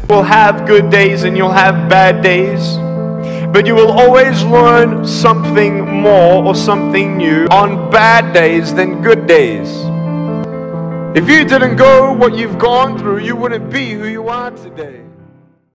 You'll have good days and you'll have bad days, but you will always learn something more or something new on bad days than good days. If you didn't go what you've gone through, you wouldn't be who you are today.